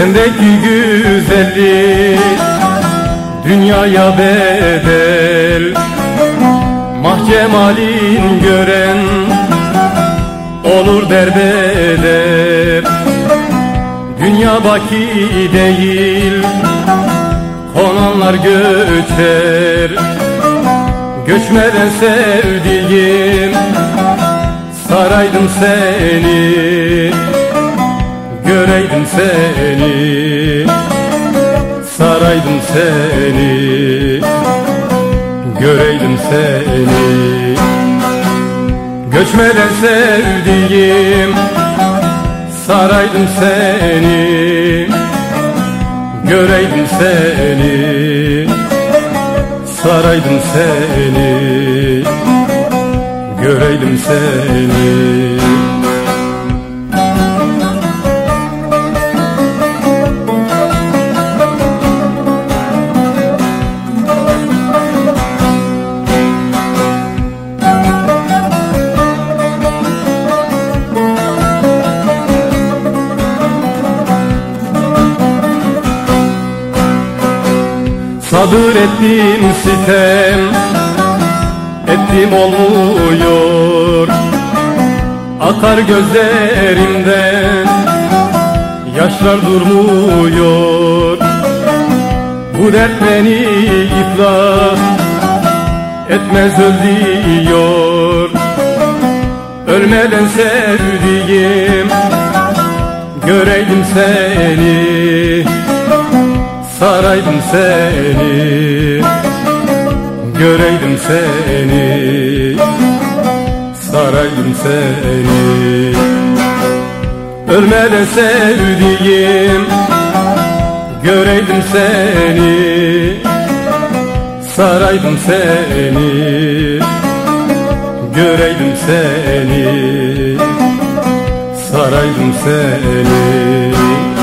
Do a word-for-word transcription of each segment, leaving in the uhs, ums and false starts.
Sendeki güzellik dünyaya bedel, mahcemalin gören olur derbeder. Dünya baki değil, konanlar göçer. Göçmeden sevdiğim, saraydım seni, göreydim seni, saraydım seni, göreydim seni. Göçmeden sevdiğim, saraydım seni, göreydim seni, saraydım seni, göreydim seni. Sabır ettim sitem, ettim olmuyor. Akar gözlerimden, yaşlar durmuyor. Bu dert beni iflah etmez, öldürüyor. Ölmeden sevdiğim, göreydim seni, saraydım seni, göreydim seni, saraydım seni. Ölmeden sevdiğim, göreydim seni, saraydım seni, göreydim seni, saraydım seni.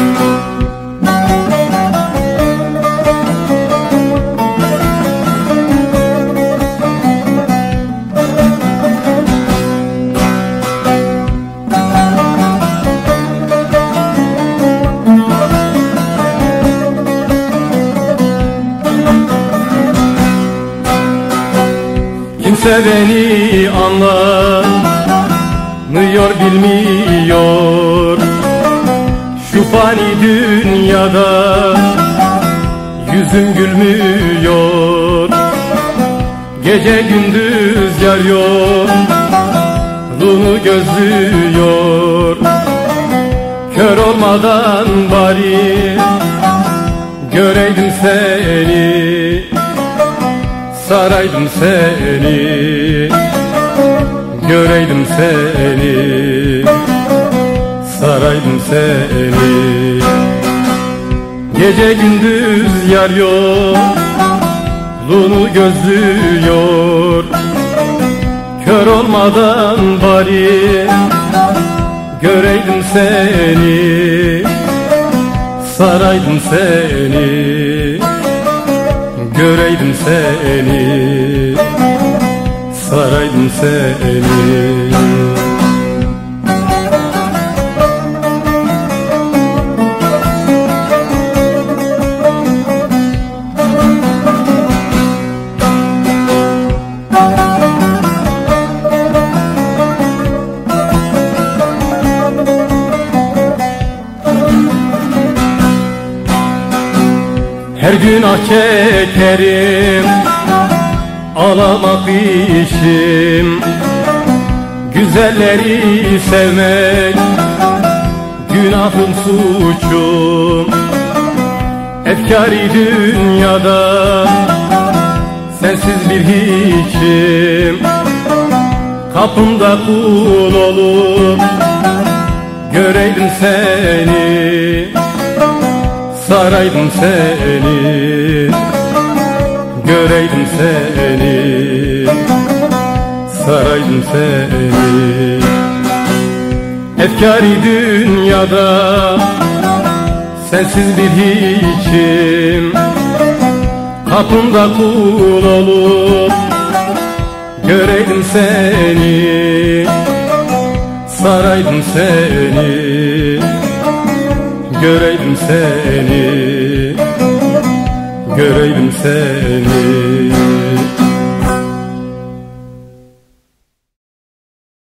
Kimse beni anlamıyor, bilmiyor. Şu fani dünyada yüzüm gülmüyor. Gece gündüz yar yok, yolunu gözlüyor. Kör olmadan bari göreydim seni, saraydım seni, göreydim seni, saraydım seni. Gece gündüz yar yok, yolunu gözlüyor. Kör olmadan bari göreydim seni, saraydım seni, göreydim seni, saraydım seni. Her gün ah çekerim, ağlamak işim. Güzelleri sevmek günahım, suçum. Efkâr-i dünyada sensiz bir hiçim. Kapımda kul olup göreydim seni, saraydım seni, göreydim seni, saraydım seni. Efkâr-i dünyada sensiz bir hiçim. Kapımda kul olup göreydim seni, saraydım seni, göreydim seni, göreydim seni.